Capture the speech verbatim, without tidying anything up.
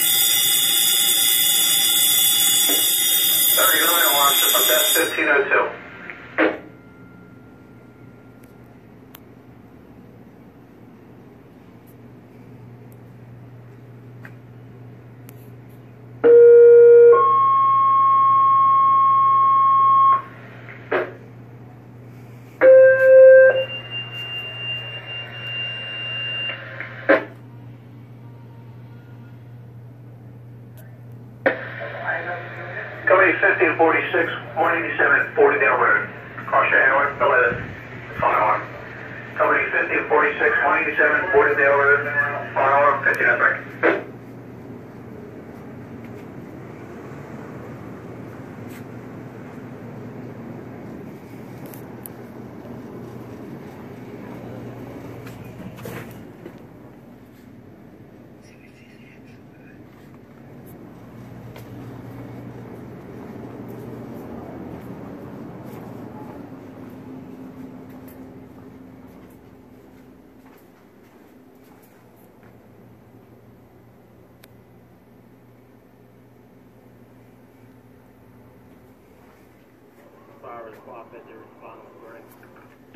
thirty-nine alarm system test fifteen oh two. Company fifteen forty-six, one eighty-seven, Fordingdale Road. Cross your handler, eleven. Fire alarm. Company fifteen forty-six, one eighty-seven, Fordingdale Road. Fire alarm, fifteen oh three. Fire was cooperative, they responded, correct?